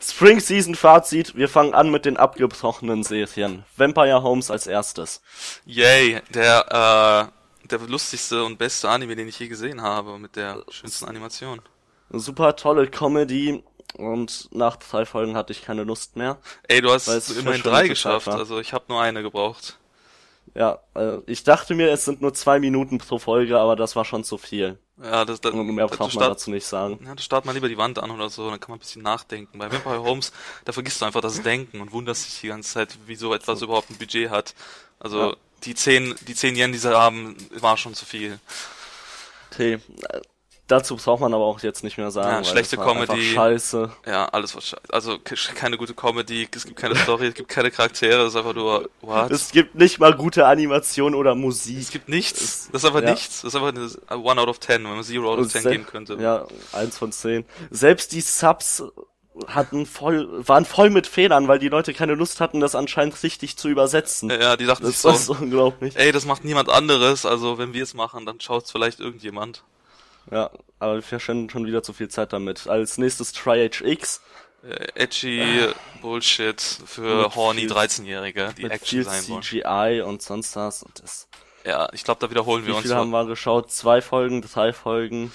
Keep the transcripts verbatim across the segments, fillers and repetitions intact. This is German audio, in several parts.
Spring Season Fazit, wir fangen an mit den abgebrochenen Serien. Vampire Homes als erstes. Yay, der, äh, der lustigste und beste Anime, den ich je gesehen habe, mit der schönsten Animation. Super tolle Comedy und nach drei Folgen hatte ich keine Lust mehr. Ey, du hast Weil es immerhin verschwendete drei Zeit geschafft, war. also ich habe nur eine gebraucht. Ja, äh, ich dachte mir, es sind nur zwei Minuten pro Folge, aber das war schon zu viel. Ja, das, das, Und mehr das braucht man start, dazu nicht sagen. ja, da starrt man lieber die Wand an oder so, dann kann man ein bisschen nachdenken. Bei Vampire Homes, da vergisst du einfach das Denken und wunderst dich die ganze Zeit, wie so etwas überhaupt ein Budget hat. Also Ja. die zehn, die zehn Yen, die sie haben, war schon zu viel. Okay, äh, dazu braucht man aber auch jetzt nicht mehr sagen, Ja, weil schlechte das war Comedy. einfach scheiße. Ja, alles was scheiße. Also ke- keine gute Comedy, es gibt keine Story, es gibt keine Charaktere, es ist einfach nur, what? Es gibt nicht mal gute Animation oder Musik. Es gibt nichts. Das ist einfach ja. nichts. Das ist einfach eine One out of ten, wenn man Zero out of ten Se- geben könnte. Ja, eins von zehn. Selbst die Subs hatten voll, waren voll mit Fehlern, weil die Leute keine Lust hatten, das anscheinend richtig zu übersetzen. Ja, die dachten sich Das so, war so unglaublich. ey, das macht niemand anderes, also wenn wir es machen, dann schaut's vielleicht irgendjemand. Ja, aber wir verschwenden schon wieder zu viel Zeit damit. Als nächstes Tri-H-X Äh, edgy Bullshit für Mit horny viel- dreizehnjährige, die mit Action viel sein wollen. C G I und sonst was. Und das, Ja, ich glaube, da wiederholen wir wie uns. viele haben wir geschaut? Zwei Folgen, drei Folgen?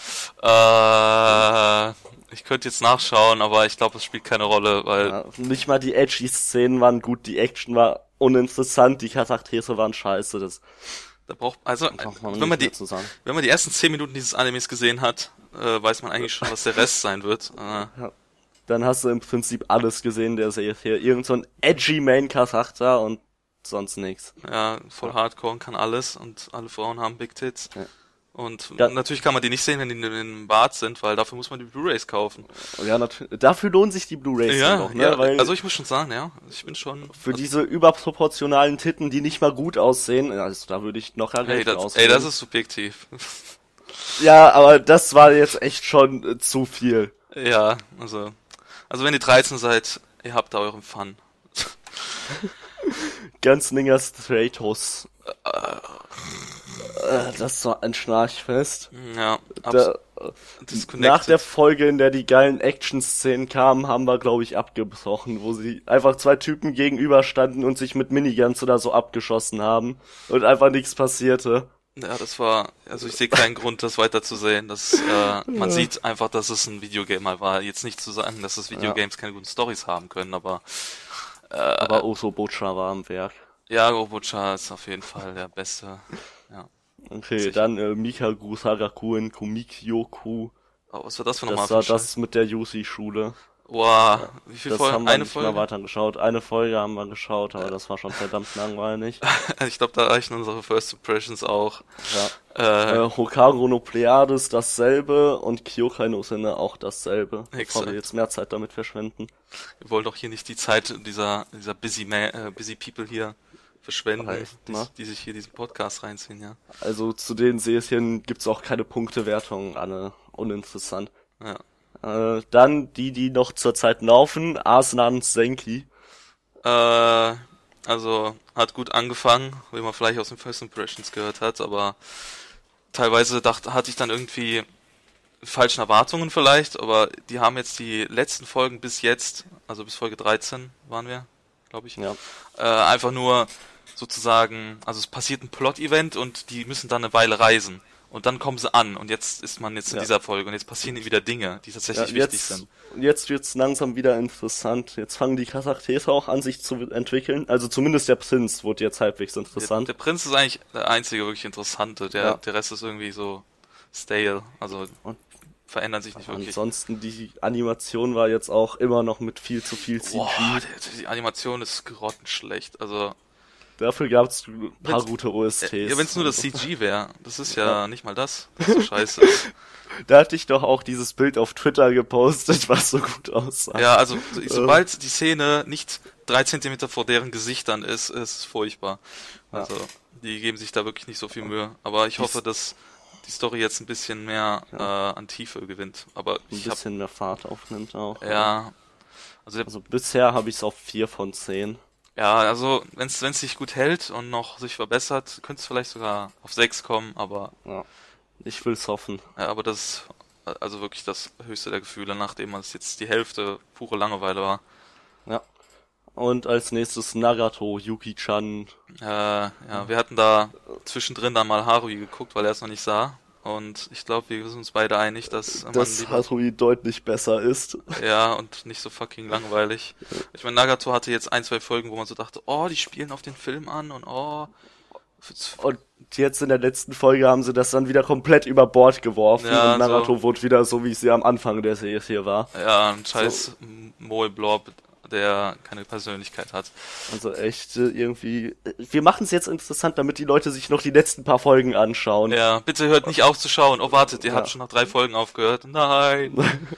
Äh, ich könnte jetzt nachschauen, aber ich glaube, es spielt keine Rolle, weil Ja, nicht mal die edgy Szenen waren gut, die Action war uninteressant, die Charaktere waren scheiße. Das da braucht, also, braucht man wenn nicht man die, mehr zu sagen. wenn man die ersten zehn Minuten dieses Animes gesehen hat, äh, weiß man eigentlich schon, was der Rest sein wird. Äh, Dann hast du im Prinzip alles gesehen der Serie. Irgend so ein edgy Main-Charakter und sonst nichts. ja, voll Hardcore und kann alles und alle Frauen haben Big Tits. Ja. Und Ja. natürlich kann man die nicht sehen, wenn die in dem Bad sind, weil dafür muss man die Blu-rays kaufen. Ja, natürlich. Dafür lohnen sich die Blu-rays Ja, dann noch, ne? ja, Weil also ich muss schon sagen, ja, ich bin schon... für diese überproportionalen Titten, die nicht mal gut aussehen, also da würde ich noch Ey, Geld für das, ey, ausgeben. das ist subjektiv. Ja, aber das war jetzt echt schon äh, zu viel. Ja, also... Also wenn ihr dreizehn seid, ihr habt da euren Fun. Ganz Ninger Stratos. Äh, das ist so ein Schnarchfest. Ja, Da, abs- nach disconnected. der Folge, in der die geilen Action-Szenen kamen, haben wir, glaube ich, abgebrochen, wo sie einfach zwei Typen gegenüberstanden und sich mit Miniguns oder so abgeschossen haben und einfach nichts passierte. Ja, das war, also ich sehe keinen Grund, das weiterzusehen. Das, äh, man sieht einfach, dass es ein Videogame mal war. Jetzt nicht zu sagen, dass es Videogames keine guten Storys haben können, aber Aber Oso Butcher war am Werk. ja, Robocha ist auf jeden Fall der Beste. Ja. Okay, Sicher. dann äh, Mikagu Sarakuen Komikyoku. Aber was war das für nochmal Das für war ein Scheiß? das mit der Yusi-Schule. Wow, wie viele Das haben Folgen? wir Eine nicht mal Folge? weiter geschaut. Eine Folge haben wir geschaut, aber das war schon verdammt langweilig. Ich glaube, da reichen unsere First Impressions auch. Ja. Äh, Äh, Hokaru no Pleiades dasselbe und Kyokai no Sinne auch dasselbe. Bevor Exakt. wir jetzt mehr Zeit damit verschwenden. wir wollen doch hier nicht die Zeit dieser, dieser busy, Ma äh, busy People hier verschwenden, Echt, die, ne? die sich hier diesen Podcast reinziehen, ja. Also zu den Serien gibt's auch keine Punktewertung, alle uninteressant. Ja. Äh, dann die, die noch zurzeit laufen, Aslan Senki. Äh, also hat gut angefangen, wie man vielleicht aus den First Impressions gehört hat, aber teilweise dachte, hatte ich dann irgendwie falschen Erwartungen vielleicht, aber die haben jetzt die letzten Folgen bis jetzt, also bis Folge dreizehn waren wir, glaube ich, Ja. äh, einfach nur sozusagen, also es passiert ein Plot-Event und die müssen dann eine Weile reisen. Und dann kommen sie an und jetzt ist man jetzt in Ja. dieser Folge und jetzt passieren wieder Dinge, die Ja, tatsächlich wichtig jetzt, sind. jetzt wird's langsam wieder interessant. Jetzt fangen die Charaktere auch an, sich zu entwickeln. Also zumindest der Prinz wurde jetzt halbwegs Der, interessant. der Prinz ist eigentlich der einzige wirklich Interessante, der, Ja. der Rest ist irgendwie so stale, also Und verändern sich nicht wirklich. ansonsten, die Animation war jetzt auch immer noch mit viel zu viel C G. Boah, die, die Animation ist grottenschlecht, also Dafür gab's ein paar Wenn's- gute O S Ts. ja, wenn es nur das Also, C G wäre, das ist ja, Ja. nicht mal das, das ist so scheiße. Da hatte ich doch auch dieses Bild auf Twitter gepostet, was so gut aussah. Ja, also so- sobald die Szene nicht drei Zentimeter vor deren Gesichtern ist, ist es furchtbar. Ja. Also die geben sich da wirklich nicht so viel Mühe, aber ich hoffe, dass die Story jetzt ein bisschen mehr äh, an Tiefe gewinnt. Aber Ein ich habe bisschen mehr Fahrt aufnimmt auch. ja, also der Also bisher habe ich es auf vier von zehn. Ja, also wenn es wenn es sich gut hält und noch sich verbessert, könnte es vielleicht sogar auf sechs kommen, aber Ja. Ich will's hoffen. ja, aber das also wirklich das höchste der Gefühle, nachdem es jetzt die Hälfte pure Langeweile war. Ja. Und als nächstes Nagato, Yuki-chan. Äh, ja, wir hatten da zwischendrin dann mal Haruhi geguckt, weil er es noch nicht sah. Und ich glaube, wir sind uns beide einig, dass man Dass lieber- Haruhi deutlich besser ist. ja, und nicht so fucking langweilig. Ich meine, Nagato hatte jetzt ein, zwei Folgen, wo man so dachte, oh, die spielen auf den Film an und oh. Und jetzt in der letzten Folge haben sie das dann wieder komplett über Bord geworfen. Ja, und Nagato so. wurde wieder so, wie sie am Anfang der Serie war. Ja, ein scheiß Moe Blob, der keine Persönlichkeit hat. Also echt äh, irgendwie. äh, Wir machen es jetzt interessant, damit die Leute sich noch die letzten paar Folgen anschauen. Ja, bitte hört nicht auf zu schauen. Oh, wartet, ihr Ja. habt schon nach drei Folgen aufgehört. Nein.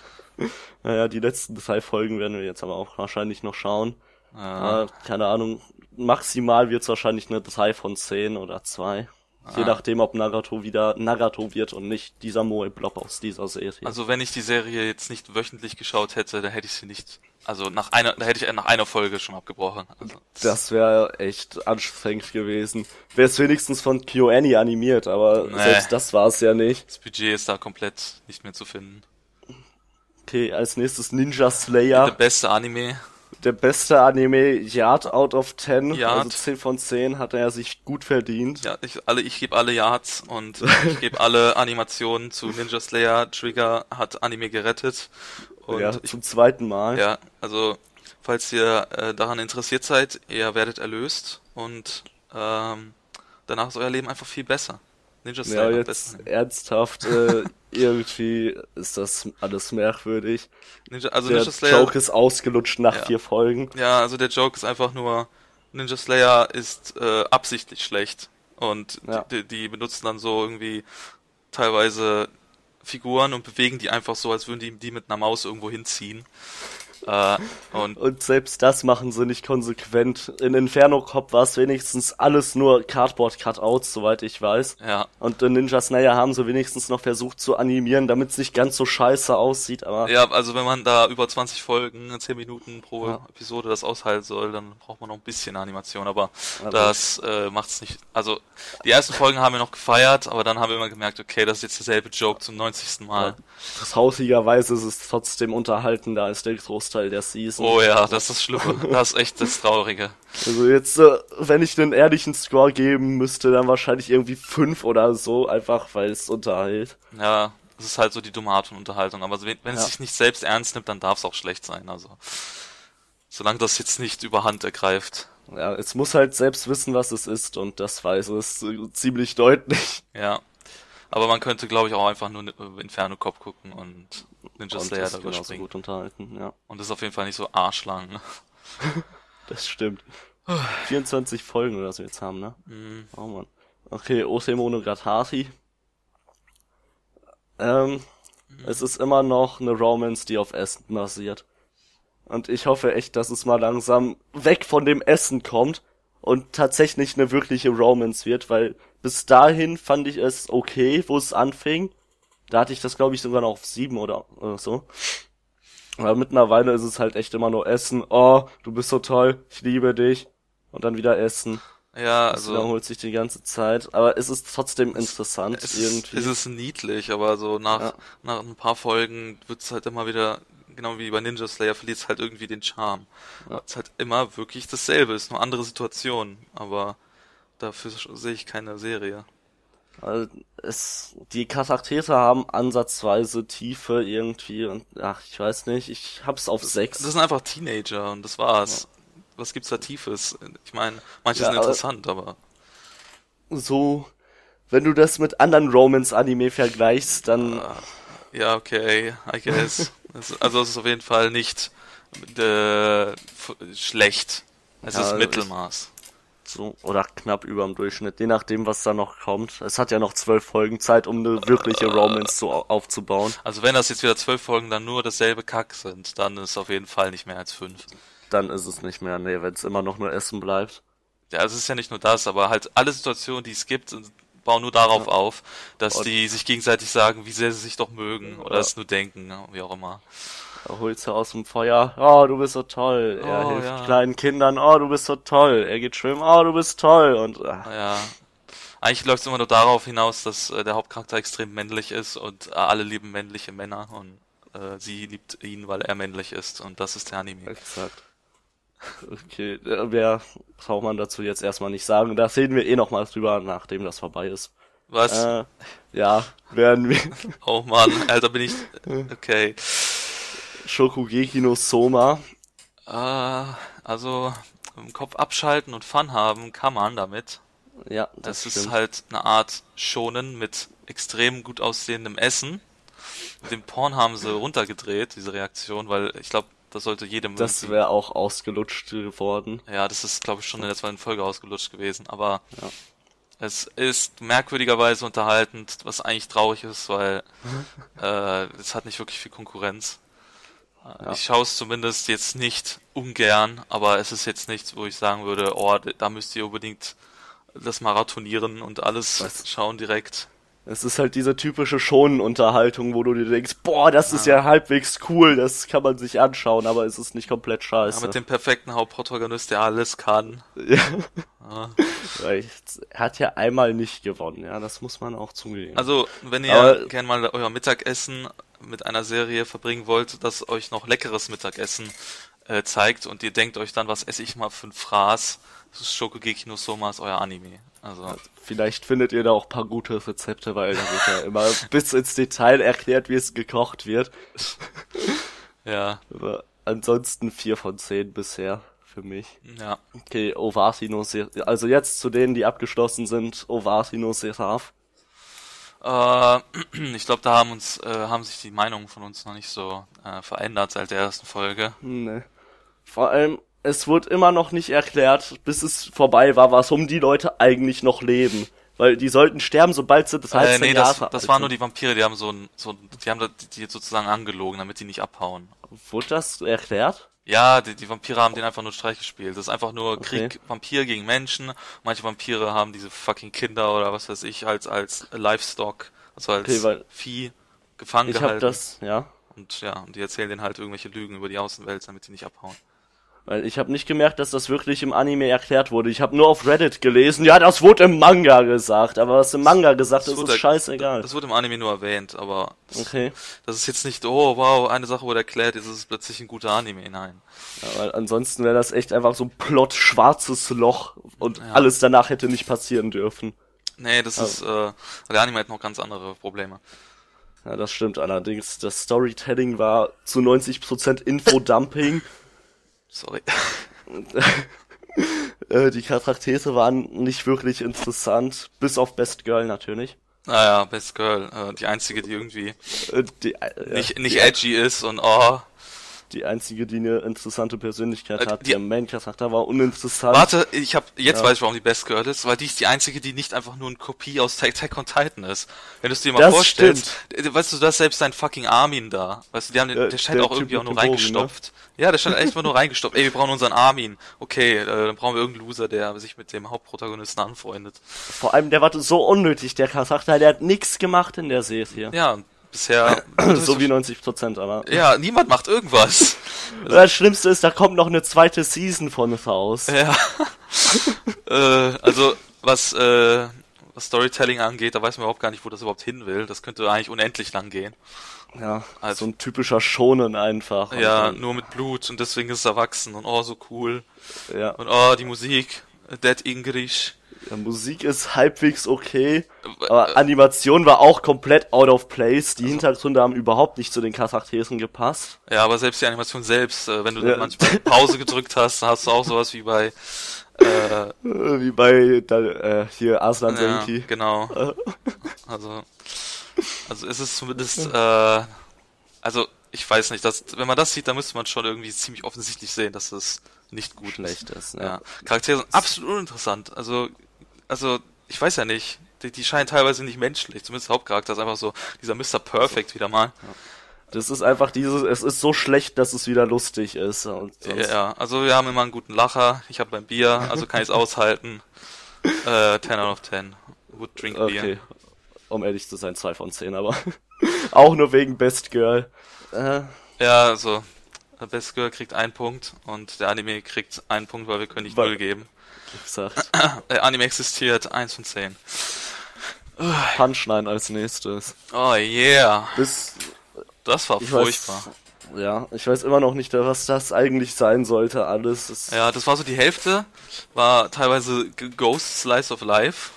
Naja, die letzten drei Folgen werden wir jetzt aber auch wahrscheinlich noch schauen. Ja. Äh, keine Ahnung. Maximal wird es wahrscheinlich eine drei von zehn oder zwei. Je Ah. nachdem, ob Nagato wieder Nagato wird und nicht dieser Moe Blob aus dieser Serie. Also wenn ich die Serie jetzt nicht wöchentlich geschaut hätte, dann hätte ich sie nicht, also nach einer, da hätte ich nach einer Folge schon abgebrochen. Also Das wäre echt anstrengend gewesen. Wäre es wenigstens von KyoAni animiert, aber Nee. selbst das war es ja nicht. das Budget ist da komplett nicht mehr zu finden. Okay, als nächstes Ninja Der Slayer. beste Anime. Der beste Anime, Yard out of ten. Yard. Also zehn von zehn hat er sich gut verdient. Ja, ich alle, ich gebe alle Yards und ich gebe alle Animationen zu Ninja Slayer. Trigger hat Anime gerettet. Und ja, ich, zum zweiten Mal. ja, also falls ihr äh, daran interessiert seid, ihr werdet erlöst und ähm, danach ist euer Leben einfach viel besser. Ninja Ja, Slayer am jetzt besten. ernsthaft, äh, irgendwie ist das alles merkwürdig. Ninja, also Der Ninja Slayer. Joke ist ausgelutscht nach Ja. vier Folgen. Ja, also der Joke ist einfach nur, Ninja Slayer ist äh, absichtlich schlecht. Und Ja. die, die benutzen dann so irgendwie teilweise Figuren und bewegen die einfach so, als würden die die mit einer Maus irgendwo hinziehen. Äh, und Und selbst das machen sie nicht konsequent. In Inferno Cop war es wenigstens alles nur Cardboard-Cutouts, soweit ich weiß. ja, Und in Ninja Slayer haben sie wenigstens noch versucht zu animieren, damit es nicht ganz so scheiße aussieht, aber ja, also wenn man da über zwanzig Folgen, zehn Minuten pro Ja. Episode das aushalten soll, dann braucht man noch ein bisschen Animation, aber Also- das äh, macht's nicht. Also die ersten Folgen haben wir noch gefeiert, aber dann haben wir immer gemerkt, okay, das ist jetzt derselbe Joke zum neunzigsten Mal. das hautigerweise ist es trotzdem unterhaltender als der Großteil der Season. Oh ja, das ist das Schlimme. Das ist echt das Traurige. Also jetzt, äh, wenn ich einen ehrlichen Score geben müsste, dann wahrscheinlich irgendwie fünf oder so, einfach weil es unterhält. Ja, es ist halt so die dumme Art von Unterhaltung. Aber wenn, wenn es Ja. sich nicht selbst ernst nimmt, dann darf es auch schlecht sein. Also solange das jetzt nicht überhand ergreift. Ja, es muss halt selbst wissen, was es ist, und das weiß es äh, ziemlich deutlich. Ja. Aber man könnte, glaube ich, auch einfach nur Inferno Cop gucken und Ninja Und Slayer ist darüber genauso springen. gut unterhalten, ja. Und das ist auf jeden Fall nicht so arschlang. Ne? Das stimmt. vierundzwanzig Folgen oder so jetzt haben, ne? Mhm. Oh man. Okay, Ose Monogatari. Ähm, es ist immer noch eine Romance, die auf Essen basiert. Und ich hoffe echt, dass es mal langsam weg von dem Essen kommt und tatsächlich eine wirkliche Romance wird, weil bis dahin fand ich es okay, wo es anfing. Da hatte ich das, glaube ich, sogar noch auf sieben oder, oder so. Aber mittlerweile ist es halt echt immer nur Essen. Oh, du bist so toll, ich liebe dich. Und dann wieder Essen. Ja, Das also wiederholt sich die ganze Zeit. Aber es ist trotzdem interessant es irgendwie. ist, es ist niedlich, aber so nach, Ja. nach ein paar Folgen wird es halt immer wieder, genau wie bei Ninja Slayer, verliert es halt irgendwie den Charme. Ja. Es ist halt immer wirklich dasselbe, ist nur andere Situationen, aber dafür sehe ich keine Serie. Weil es, die Charaktere haben ansatzweise Tiefe irgendwie und ach, ich weiß nicht, ich hab's auf Das sechs. sind einfach Teenager und das war's. Was gibt's da Tiefes? Ich meine, manche Ja, sind aber- interessant, aber So, wenn du das mit anderen Romance-Anime vergleichst, dann ja, okay, I guess. Es- also es ist auf jeden Fall nicht äh, f- schlecht. Es Ja, ist also Mittelmaß. so, oder knapp überm Durchschnitt, je nachdem, was da noch kommt. Es hat ja noch zwölf Folgen Zeit, um eine wirkliche Romance so au- aufzubauen. Also wenn das jetzt wieder zwölf Folgen dann nur dasselbe Kack sind, dann ist es auf jeden Fall nicht mehr als fünf. Dann ist es nicht mehr, nee, wenn es immer noch nur Essen bleibt. Ja, es ist ja nicht nur das, aber halt alle Situationen, die es gibt, bauen nur darauf Ja. auf, dass Und- die sich gegenseitig sagen, wie sehr sie sich doch mögen oder Ja. es nur denken, ja, wie auch immer. Er holt sie aus dem Feuer. Oh, du bist so toll. Er Oh, hilft ja. kleinen Kindern. Oh, du bist so toll. Er geht schwimmen. Oh, du bist toll. Und ah, Ja, eigentlich läuft es immer nur darauf hinaus, dass äh, der Hauptcharakter extrem männlich ist und äh, alle lieben männliche Männer und äh, sie liebt ihn, weil er männlich ist und das ist der Anime. Exakt. Okay, äh, mehr braucht man dazu jetzt erstmal nicht sagen. Da reden wir eh nochmal drüber, nachdem das vorbei ist. Was? Äh, ja, werden wir Oh Mann, Alter, bin ich... Okay. Shokugeki no Soma. Äh, also im Kopf abschalten und Fun haben kann man damit. Ja, das Das stimmt. ist halt eine Art Shonen mit extrem gut aussehendem Essen. Den Porn haben sie runtergedreht, diese Reaktion, weil ich glaube, das sollte jedem Das irgendwie- wäre auch ausgelutscht geworden. Ja, das ist, glaube ich, schon in der zweiten Folge ausgelutscht gewesen. Aber Ja. es ist merkwürdigerweise unterhaltend, was eigentlich traurig ist, weil äh, es hat nicht wirklich viel Konkurrenz. Äh, Ja. Ich schaue es zumindest jetzt nicht ungern, aber es ist jetzt nichts, wo ich sagen würde, oh, da müsst ihr unbedingt das marathonieren und alles Was? schauen direkt. Es ist halt diese typische Schonenunterhaltung, wo du dir denkst, boah, das ist ja halbwegs cool, das kann man sich anschauen, aber es ist nicht komplett Ja, scheiße. mit dem perfekten Hauptprotagonist, der alles kann. Ja. Ja. Weil ich- Er hat ja einmal nicht gewonnen, ja, das muss man auch zugeben. Also, wenn ihr Aber- gern mal euer Mittagessen mit einer Serie verbringen wollt, das euch noch leckeres Mittagessen äh, zeigt und ihr denkt euch dann, was esse ich mal für ein Fraß, das ist Shokugeki no Soma, ist euer Anime. Also, Vielleicht findet ihr da auch ein paar gute Rezepte, weil da wird ja immer bis ins Detail erklärt, wie es gekocht wird. ja, Aber ansonsten vier von zehn bisher für mich. ja. Okay, Owasi no Seraph. Also jetzt zu denen, die abgeschlossen sind, Owasi no Seraph. Äh, ich glaube, da haben uns, äh, haben sich die Meinungen von uns noch nicht so äh, verändert seit der ersten Folge. Nee. Vor allem, es wurde immer noch nicht erklärt, bis es vorbei war, warum die Leute eigentlich noch leben. Weil die sollten sterben, sobald sie Äh, dreizehn nee, Jahre das, alt das waren sind. nur die Vampire, die haben so ein, so ein, die haben da- die sozusagen angelogen, damit die nicht abhauen. Wurde das erklärt? Ja, die, die Vampire haben den einfach nur Streich gespielt. Das ist einfach nur Okay. Krieg, Vampir gegen Menschen. Manche Vampire haben diese fucking Kinder oder was weiß ich als als Livestock, also als Okay, weil- Vieh gefangen Ich hab gehalten. das, ja. Und ja, und die erzählen denen halt irgendwelche Lügen über die Außenwelt, damit die nicht abhauen. Weil ich habe nicht gemerkt, dass das wirklich im Anime erklärt wurde. Ich habe nur auf Reddit gelesen, ja, das wurde im Manga gesagt. Aber was im Manga gesagt Das ist, wurde- ist scheißegal. Das wurde im Anime nur erwähnt, aber das, Okay. das ist jetzt nicht, oh wow, eine Sache wurde erklärt, jetzt ist es plötzlich ein guter Anime. Nein. Ja, weil ansonsten wäre das echt einfach so ein Plot schwarzes Loch und Ja. alles danach hätte nicht passieren dürfen. Nee, das ist, äh, der Anime hat noch ganz andere Probleme. Ja, das stimmt allerdings. Das Storytelling war zu neunzig Prozent Infodumping. Sorry. äh, die Charaktere waren nicht wirklich interessant, bis auf Best Girl natürlich. Naja, Best Girl, äh, die einzige, die irgendwie Äh, die, äh, nicht, nicht die, edgy ist und oh. die einzige, die eine interessante Persönlichkeit Äh, hat. die- Der Main-Charakter war uninteressant. Warte, ich hab, jetzt Ja. weiß ich, warum die Best Girl ist, weil die ist die einzige, die nicht einfach nur eine Kopie aus Attack on Titan ist. Wenn du es dir mal Das vorstellst, äh, weißt du, du hast selbst deinen fucking Armin da. Weißt du, die haben den, Der- der scheint der auch Typ irgendwie auch mit nur dem Bogen, reingestopft. Ja, der scheint echt mal nur reingestopft. Ey, wir brauchen unseren Armin. Okay, äh, dann brauchen wir irgendeinen Loser, der sich mit dem Hauptprotagonisten anfreundet. Vor allem, der war so unnötig, der Charakter, der hat nichts gemacht in der Serie. Ja, und bisher... so wie neunzig Prozent, aber. Ja, niemand macht irgendwas. Das Schlimmste ist, da kommt noch eine zweite Season von raus. Ja. äh, also, was, äh, was Storytelling angeht, da weiß man überhaupt gar nicht, wo das überhaupt hin will. Das könnte eigentlich unendlich lang gehen. Ja, Also- so ein typischer Shonen einfach. Und Ja, dann- nur mit Blut und deswegen ist es erwachsen und oh, so cool. ja. Und oh, die Musik, Dead English. Ja, Musik ist halbwegs okay, Äh, aber Animation war auch komplett out of place. Die Hintergründe haben überhaupt nicht zu den Charakteren gepasst. Ja, aber selbst die Animation selbst, äh, wenn du Ja. dann manchmal Pause gedrückt hast, dann hast du auch sowas wie bei, äh, Äh, Wie bei da, äh, hier Aslan ja, Senki. genau. Also, also ist es zumindest, äh, also ich weiß nicht, dass, wenn man das sieht, dann müsste man schon irgendwie ziemlich offensichtlich sehen, dass es nicht gut Schlecht ist, ist. ja. Ja. Charaktere sind absolut uninteressant. Also, also ich weiß ja nicht. Die, die scheinen teilweise nicht menschlich. Zumindest der Hauptcharakter ist einfach so dieser Mister Perfect wieder mal. Das ist einfach dieses, es ist so schlecht, dass es wieder lustig ist. Und sonst, Ja, also wir haben immer einen guten Lacher. Ich habe beim Bier, also kann ich es aushalten. Äh, ten out of ten. Would drink Beer. Okay. Um ehrlich zu sein, zwei von zehn, aber auch nur wegen Best Girl. Äh, Ja, also Best Girl kriegt einen Punkt und der Anime kriegt einen Punkt, weil wir können nicht Weil- null geben. wie gesagt. Der Anime existiert, eins von zehn. Punchline als nächstes. Oh yeah. Bis, Das war ich furchtbar. weiß, ja, ich weiß immer noch nicht, was das eigentlich sein sollte, alles. Es, Ja, das war so die Hälfte, war teilweise G- Ghost Slice of Life.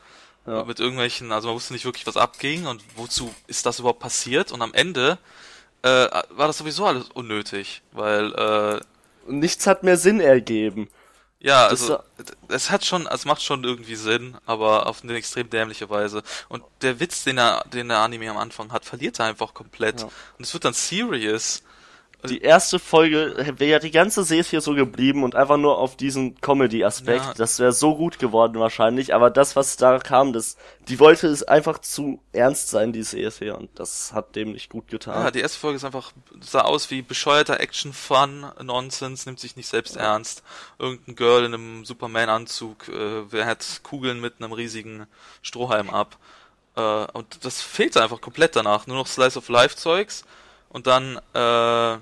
Ja. Mit irgendwelchen, also man wusste nicht wirklich, was abging und wozu ist das überhaupt passiert. Und am Ende äh, war das sowieso alles unnötig, weil äh, Nichts hat mehr Sinn ergeben. ja, Das also war- es hat schon, es macht schon irgendwie Sinn, aber auf eine extrem dämliche Weise. Und der Witz, den er, den der Anime am Anfang hat, verliert er einfach komplett. Ja. Und es wird dann serious. Die erste Folge wäre ja die ganze Serie so geblieben und einfach nur auf diesen Comedy-Aspekt. Ja. Das wäre so gut geworden wahrscheinlich. Aber das, was da kam, das, die wollte es einfach zu ernst sein, die Serie. Und das hat dem nicht gut Ja, getan. die erste Folge ist einfach, sah aus wie bescheuerter Action-Fun-Nonsense, nimmt sich nicht selbst ernst. Irgendein Girl in einem Superman-Anzug, äh, wer hat Kugeln mit einem riesigen Strohhalm ab. Äh, und das fehlt einfach komplett danach. Nur noch Slice-of-Life-Zeugs. Und dann, äh,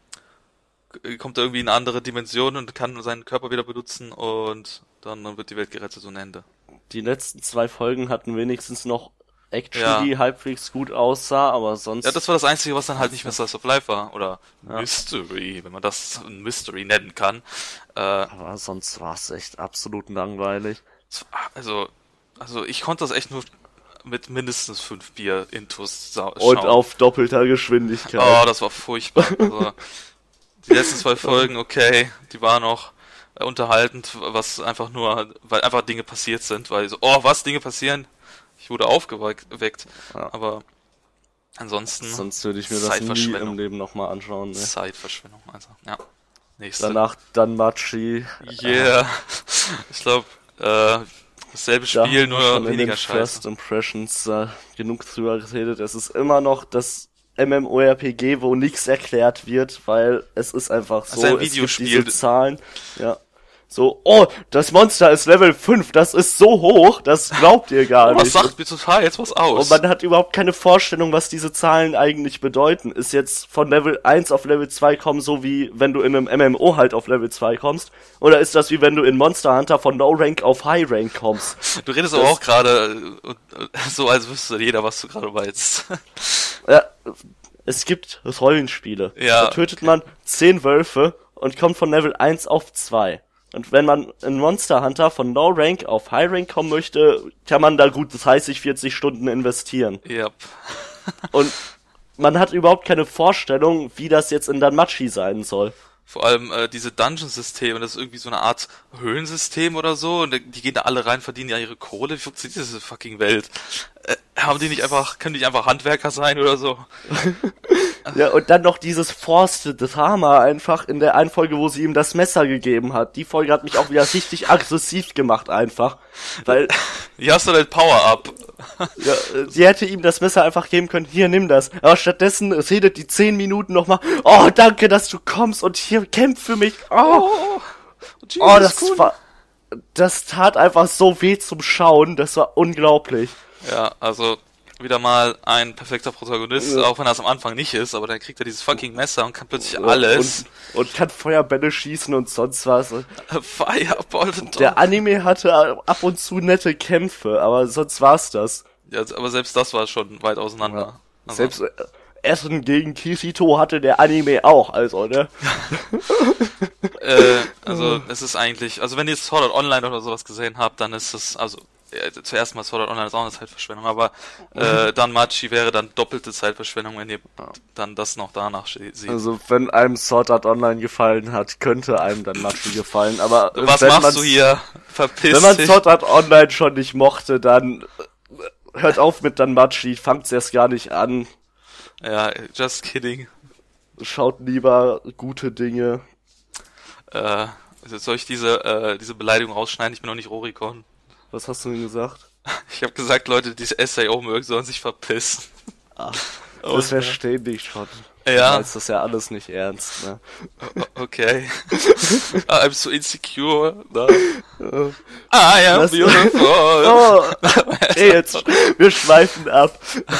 kommt er irgendwie in eine andere Dimension und kann seinen Körper wieder benutzen und dann, dann wird die Welt gerettet und Ende. Die letzten zwei Folgen hatten wenigstens noch Action, Ja. die halbwegs gut aussah, aber sonst... Ja, das war das Einzige, was dann halt nicht mehr Slice of Life war. Oder Ja. Mystery, wenn man das ein Mystery nennen kann. Äh, aber sonst war es echt absolut langweilig. es war- also, also ich konnte das echt nur mit mindestens fünf Bier Intus sa- schauen. Und auf doppelter Geschwindigkeit. Oh, das war furchtbar. Also, die letzten zwei Folgen, okay, die waren noch äh, unterhaltend, was einfach nur, weil einfach Dinge passiert sind, weil so, oh, was, Dinge passieren? Ich wurde aufgeweckt. Ja. Aber ansonsten Sonst würde ich mir das nie Zeitverschwendung. im Leben nochmal anschauen. Ne? Zeitverschwendung, also, ja. Nächste. Danach Danmachi. Yeah. Ich glaube, äh, dasselbe Da Spiel, haben wir nur schon in weniger den scheiße. First Impressions äh, genug drüber geredet. Es ist immer noch das MMORPG, wo nichts erklärt wird, weil es ist einfach so, ist ein es Videospiel. gibt diese Zahlen, ja. So, oh, das Monster ist Level fünf, das ist so hoch, das glaubt ihr gar Oh, das nicht. sagt mir total jetzt was aus. Und man hat überhaupt keine Vorstellung, was diese Zahlen eigentlich bedeuten. Ist jetzt von Level eins auf Level zwei kommen, so wie wenn du in einem M M O halt auf Level zwei kommst? Oder ist das wie wenn du in Monster Hunter von No Rank auf High Rank kommst? Du redest Das- aber auch gerade äh, äh, so, als wüsste jeder, was du gerade meinst. Ja, es gibt Rollenspiele. Ja. Da tötet man zehn Wölfe und kommt von Level eins auf zwei. Und wenn man in Monster Hunter von No Rank auf High Rank kommen möchte, kann man da gut dreißig, vierzig Stunden investieren. Yep. Und man hat überhaupt keine Vorstellung, wie das jetzt in Danmachi sein soll. Vor allem äh, diese Dungeon-Systeme, das ist irgendwie so eine Art Höhlensystem oder so und die gehen da alle rein, verdienen ja ihre Kohle. Wie funktioniert diese fucking Welt? Äh, haben die nicht einfach, können die nicht einfach Handwerker sein oder so? Ja, und dann noch dieses forced Drama einfach in der einen Folge, wo sie ihm das Messer gegeben hat. Die Folge hat mich auch wieder richtig aggressiv gemacht einfach. Weil, Hier hast du dein Power-Up. ja, äh, sie hätte ihm das Messer einfach geben können, hier, nimm das. Aber stattdessen redet die zehn Minuten nochmal, oh, danke, dass du kommst und hier, kämpf für mich. Oh, Oh, oh das war, das tat einfach so weh zum Schauen, das war unglaublich. Ja, also wieder mal ein perfekter Protagonist, Ja. auch wenn er es am Anfang nicht ist, aber dann kriegt er dieses fucking Messer und kann plötzlich alles. Und, und kann Feuerbälle schießen und sonst was. Fireball und Der Anime hatte ab und zu nette Kämpfe, aber sonst war's das. ja, aber selbst das war schon weit auseinander. Also, Selbst äh, Essen gegen Kirito hatte der Anime auch, also, ne? äh, also es ist eigentlich, also wenn ihr Sword Art Online oder sowas gesehen habt, dann ist es, also äh, zuerst mal Sword Art Online ist auch eine Zeitverschwendung, aber äh, dann Machi wäre dann doppelte Zeitverschwendung, wenn ihr dann das noch danach se- seht. Also, wenn einem Sword Art Online gefallen hat, könnte einem dann Machi gefallen, aber äh, Was wenn machst man's- du hier? Verpiss Wenn man dich. Sword Art Online schon nicht mochte, dann äh, hört auf mit Danmachi, fangt's erst gar nicht an, Ja, just kidding. schaut lieber gute Dinge. Äh, also soll ich diese, äh, diese Beleidigung rausschneiden? Ich bin noch nicht Rorikon. Was hast du denn gesagt? Ich habe gesagt, Leute, die dieses S A O mögen, sollen sich verpissen. Ah, Oh, das verstehen die schon. Ja. Du meinst das ja alles nicht ernst, ne? O- Okay. I'm so insecure. No. I am Was? beautiful. Oh, ey, jetzt, wir schweifen ab.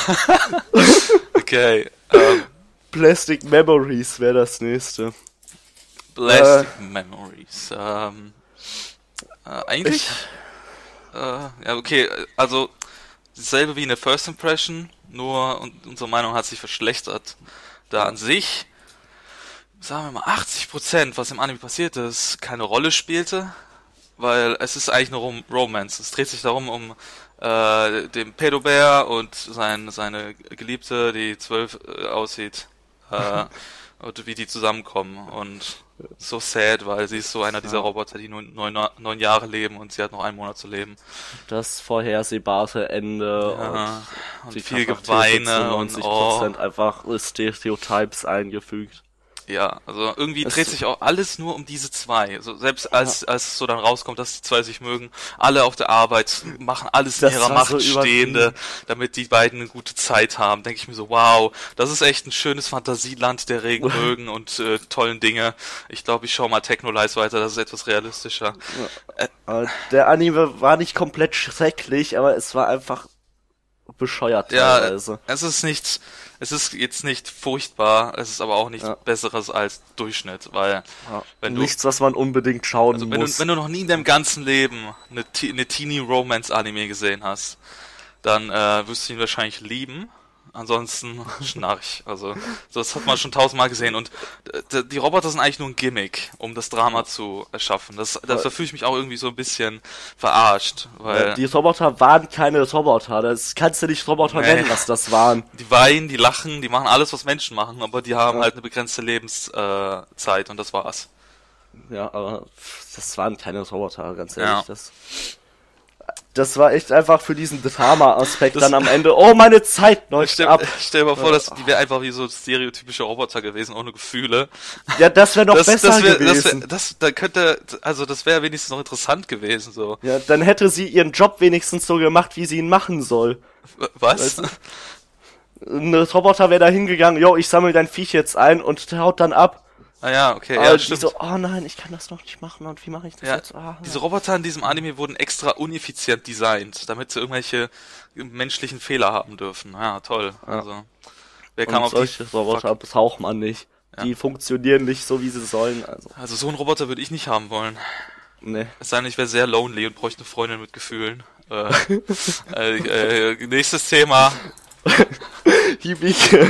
Okay. Ähm, Plastic Memories wäre das nächste. Plastic Memories. Ähm, äh, eigentlich? Äh, ja, okay. Also dasselbe wie in der First Impression, nur und unsere Meinung hat sich verschlechtert. Da an sich, sagen wir mal, achtzig Prozent, was im Anime passiert ist, keine Rolle spielte, weil es ist eigentlich eine Rom Romance. Es dreht sich darum, um äh, den Pedobär und sein, seine Geliebte, die zwölf äh, aussieht, äh, und wie die zusammenkommen. Und so sad, weil sie ist so einer dieser Ja. Roboter, die nur neun, neun Jahre leben und sie hat noch einen Monat zu leben. Das vorhersehbare Ende Ja, und und die viel Charaktere zu Geweine und neunzig oh, Prozent einfach Stereotypes eingefügt. ja, also irgendwie Es- dreht sich auch alles nur um diese zwei. Also selbst als als es so dann rauskommt, dass die zwei sich mögen, alle auf der Arbeit machen alles in Das ihrer war Macht so Stehende, übertrieben. damit die beiden eine gute Zeit haben. Denke ich mir so, wow, das ist echt ein schönes Fantasieland der Regenbögen und äh, tollen Dinge. Ich glaube, ich schaue mal Technolize weiter, das ist etwas realistischer. Äh, Der Anime war nicht komplett schrecklich, aber es war einfach bescheuert Ja, teilweise. es ist nicht, es ist jetzt nicht furchtbar, es ist aber auch nichts Ja. Besseres als Durchschnitt, weil Ja. wenn du Nichts, was man unbedingt schauen Also wenn muss. du, wenn du noch nie in deinem ganzen Leben eine, Te- eine Teenie-Romance-Anime gesehen hast, dann äh, wirst du ihn wahrscheinlich lieben. Ansonsten schnarch. Also das hat man schon tausendmal gesehen. Und äh, die Roboter sind eigentlich nur ein Gimmick, um das Drama zu erschaffen. Das, das, da fühle ich mich auch irgendwie so ein bisschen verarscht. Weil Die Roboter waren keine Roboter. Das kannst du nicht Roboter Nee. nennen, was das waren. die weinen, die lachen, die machen alles, was Menschen machen, aber die haben Ja. halt eine begrenzte Lebenszeit äh, Zeit und das war's. Ja, aber das waren keine Roboter, ganz ehrlich. Ja. Das, das war echt einfach für diesen Drama-Aspekt Das- dann am Ende. Oh, meine Zeit läuft Stell, ab. stell dir mal vor, dass die wäre einfach wie so stereotypische Roboter gewesen, ohne Gefühle. Ja, das wäre noch das, besser das wär, das, gewesen. wär, das, da könnte, also das wäre wenigstens noch interessant gewesen, so. Ja, dann hätte sie ihren Job wenigstens so gemacht, wie sie ihn machen soll. W- Was? Weißt Ein Roboter wäre da hingegangen, yo, ich sammle dein Viech jetzt ein und haut dann ab. Ah ja, okay, Aber ja, die stimmt. so, oh nein, ich kann das noch nicht machen und wie mache ich das Ja, jetzt? Ah, diese Roboter in diesem Anime wurden extra uneffizient designt, damit sie irgendwelche menschlichen Fehler haben dürfen. Ja, toll. Ja. Also, wer kam und auf die... solche Roboter braucht man nicht. Ja. Die funktionieren nicht so, wie sie sollen. Also, Also so einen Roboter würde ich nicht haben wollen. ne. Es sei denn, ich wäre sehr lonely und bräuchte eine Freundin mit Gefühlen. Äh, äh, äh, nächstes Thema. Hibike.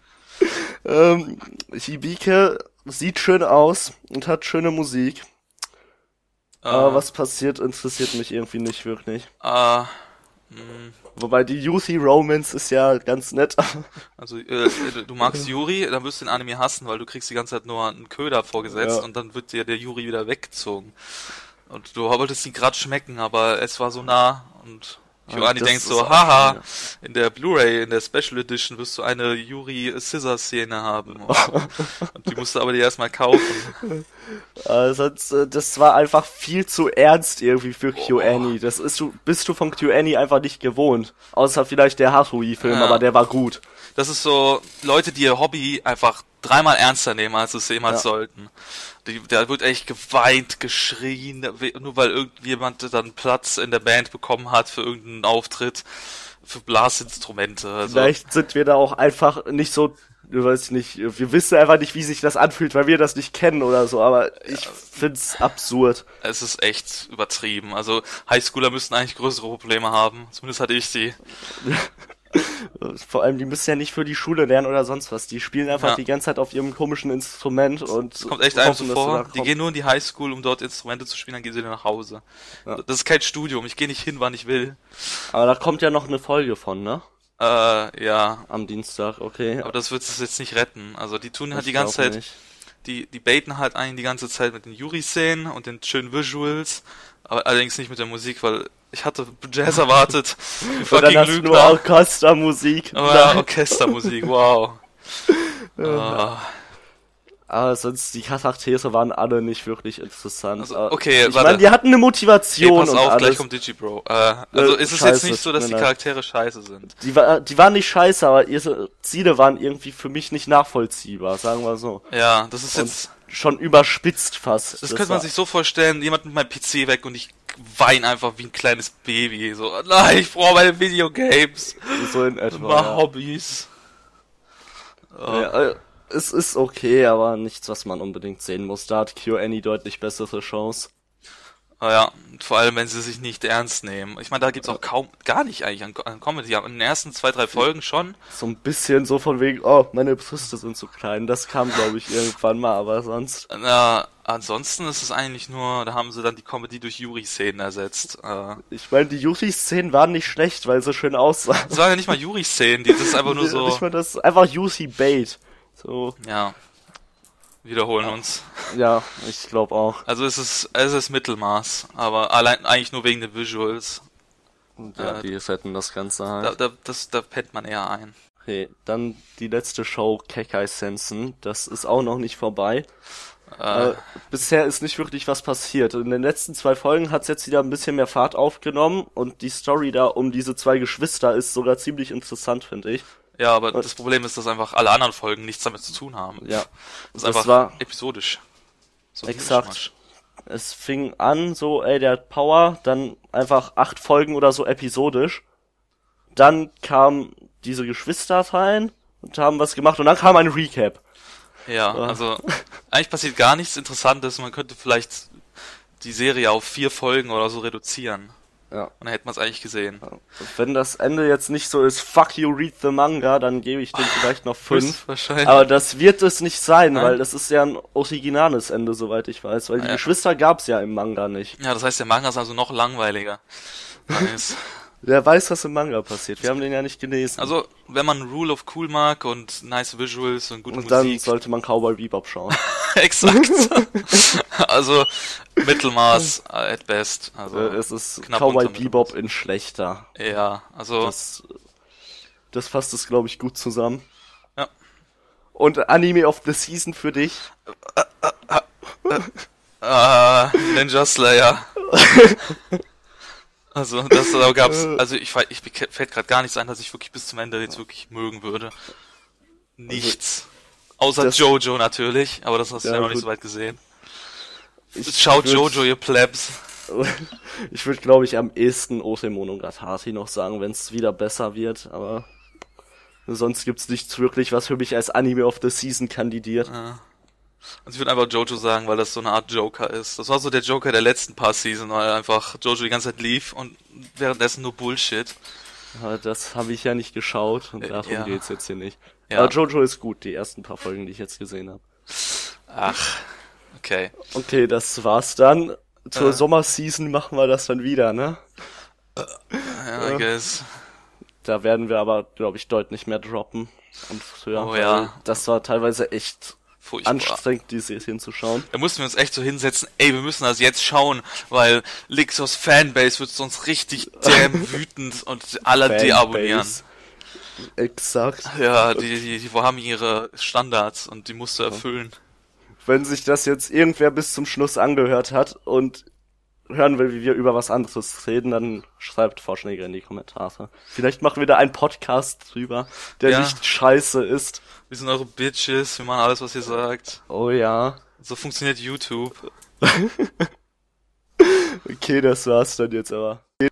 ähm, Hibike sieht schön aus und hat schöne Musik. Äh, Aber was passiert, interessiert mich irgendwie nicht wirklich. äh, mh, Wobei die Youthie Romance ist ja ganz nett. Also, äh, du magst Yuri, dann wirst du den Anime hassen, weil du kriegst die ganze Zeit nur einen Köder vorgesetzt Ja. und dann wird dir der Yuri wieder weggezogen. Und du wolltest ihn gerade schmecken, aber es war so nah und Ja, Joani das denkt ist so, auch haha, schon, in der Blu-ray, in der Special Edition wirst du eine Yuri-Scissor-Szene haben. Und die musst du aber dir erstmal kaufen. Äh, sonst, äh, das war einfach viel zu ernst irgendwie für KyoAni. Das ist du, bist du von KyoAni einfach nicht gewohnt. Außer vielleicht der Haruhi-Film, Ja. aber der war gut. Das ist so, Leute, die ihr Hobby einfach dreimal ernster nehmen, als es jemals Ja. sollten. Die, da wird echt geweint, geschrien, nur weil irgendjemand dann Platz in der Band bekommen hat für irgendeinen Auftritt, für Blasinstrumente. Also, Vielleicht sind wir da auch einfach nicht so, ich weiß nicht, wir wissen einfach nicht, wie sich das anfühlt, weil wir das nicht kennen oder so, aber ich find's absurd. es ist echt übertrieben. Also Highschooler müssten eigentlich größere Probleme haben. Zumindest hatte ich sie. Vor allem, die müssen ja nicht für die Schule lernen oder sonst was. Die spielen einfach Ja. die ganze Zeit auf ihrem komischen Instrument und Kommt echt einem so hoffen, dass sie vor. da Die kommen. gehen nur in die Highschool, um dort Instrumente zu spielen, dann gehen sie wieder nach Hause. Ja. Das ist kein Studium. Ich gehe nicht hin, wann ich will. Aber da kommt ja noch eine Folge von, ne? Äh, ja. Am Dienstag, okay. Aber das wird es jetzt nicht retten. Also die tun halt Ich die ganze glaub Zeit, nicht. die, die baiten halt einen die ganze Zeit mit den Yuri-Szenen und den schönen Visuals, aber allerdings nicht mit der Musik, weil ich hatte Jazz erwartet. Wie Und dann fucking hast du nur Lügner. Orchestermusik. Aber ja, Nein. Orchestermusik, wow. Ah, Aber sonst, die Charaktere waren alle nicht wirklich interessant. Also, Aber okay, ich warte. meine, die hatten eine okay, Motivation pass und auf, gleich alles. kommt Digibro. Äh, also Äh, ist es scheiße, jetzt nicht so, dass tut die mir leid. Charaktere scheiße sind. Die, war, die waren nicht scheiße, aber ihre Ziele waren irgendwie für mich nicht nachvollziehbar, sagen wir so. Ja, das ist Und jetzt, schon überspitzt fast. das könnte man war- sich so vorstellen, jemand mit meinem P C weg und ich weine einfach wie ein kleines Baby, so, nein, ich brauche meine Videogames. so in etwa. Mal Ja. Hobbys. Oh. Ja, äh, es ist okay, aber nichts, was man unbedingt sehen muss. Da hat KyoAni deutlich bessere Chance. Ah ja, vor allem, wenn sie sich nicht ernst nehmen. Ich meine, da gibt's auch kaum, gar nicht eigentlich an, an Comedy. Ja, in den ersten zwei, drei Folgen schon. So ein bisschen so von wegen, oh, meine Brüste sind zu klein. Das kam, glaube ich, irgendwann mal, aber sonst... Na, ansonsten ist es eigentlich nur, da haben sie dann die Comedy durch Yuri-Szenen ersetzt. Äh, Ich meine, die Yuri-Szenen waren nicht schlecht, weil sie schön aussahen. Das waren ja nicht mal Yuri-Szenen, die, das ist einfach nur so, Ich meine, das ist einfach Yuri-Bait. So, ja, wiederholen uns. ja, ich glaube auch. Also es ist, es ist Mittelmaß, aber allein eigentlich nur wegen den Visuals. Ja, Äh, die fetten das Ganze halt. Da, da, das, da pennt man eher ein. Okay, dann die letzte Show, Kekai Sensen. Das ist auch noch nicht vorbei. Äh, Äh, bisher ist nicht wirklich was passiert. In den letzten zwei Folgen hat's jetzt wieder ein bisschen mehr Fahrt aufgenommen und die Story da um diese zwei Geschwister ist sogar ziemlich interessant, finde ich. ja, aber das Problem ist, dass einfach alle anderen Folgen nichts damit zu tun haben. Ja, Das ist das einfach war episodisch. So ein exakt. Mischmasch. Es fing an, so, ey, der hat Power, dann einfach acht Folgen oder so episodisch. Dann kamen diese Geschwister rein und haben was gemacht und dann kam ein Recap. Ja, Ja. also eigentlich passiert gar nichts Interessantes. Man könnte vielleicht die Serie auf vier Folgen oder so reduzieren. Ja. Und dann hätte man es eigentlich gesehen. Und wenn das Ende jetzt nicht so ist, fuck you, read the manga, dann gebe ich dem vielleicht noch fünf. Wahrscheinlich. Aber das wird es nicht sein, Nein. weil das ist ja ein originales Ende, soweit ich weiß. Weil die Ja. Geschwister gab's ja im Manga nicht. Ja, das heißt, der Manga ist also noch langweiliger. Nice. Wer weiß, was im Manga passiert. Wir haben den ja nicht gelesen. Also, wenn man Rule of Cool mag und nice Visuals und gute und dann Musik, sollte man Cowboy Bebop schauen. exakt. Also, Mittelmaß äh, at best. Also, Äh, es ist knapp Cowboy unter Bebop in schlechter. ja, also, Das, das fasst es, glaube ich, gut zusammen. Ja. Und Anime of the Season für dich? äh, Ninja Slayer. Also, das da gab's, also ich, weiß- ich fällt gerade gar nichts ein, dass ich wirklich bis zum Ende jetzt wirklich mögen würde. Nichts. Außer das- Jojo natürlich, aber das hast du Ja, ja noch nicht gut. so weit gesehen. Ich Schaut würd- Jojo, ihr Plebs. Ich würde, glaube ich, am ehesten Ose Monogatari noch sagen, wenn es wieder besser wird, aber sonst gibt's nichts wirklich, was für mich als Anime of the Season kandidiert. Also ich würde einfach Jojo sagen, weil das so eine Art Joker ist. Das war so der Joker der letzten paar Season, weil einfach Jojo die ganze Zeit lief und währenddessen nur Bullshit. Aber das habe ich ja nicht geschaut und Äh, darum ja. geht's jetzt hier nicht. Ja. Aber Jojo ist gut, die ersten paar Folgen, die ich jetzt gesehen habe. Ach, okay. Okay, das war's dann. Zur Äh. Sommerseason machen wir das dann wieder, ne? Ja, I guess. Da werden wir aber, glaube ich, deutlich mehr droppen. Und früher, Oh weil ja. das war teilweise echt Furchtbar. anstrengend, die Serien zu schauen. Da mussten wir uns echt so hinsetzen, ey, wir müssen das jetzt schauen, weil Lixos Fanbase wird sonst richtig damn wütend und alle deabonnieren. Fanbase. Exakt. Ja, die, die, die haben ihre Standards und die musst du erfüllen. Wenn sich das jetzt irgendwer bis zum Schluss angehört hat und hören will, wie wir über was anderes reden, dann schreibt Vorschläge in die Kommentare. Vielleicht machen wir da einen Podcast drüber, der Ja. nicht scheiße ist. Wir sind eure Bitches, wir machen alles, was ihr sagt. Oh ja. So funktioniert YouTube. Okay, das war's dann jetzt aber. Okay,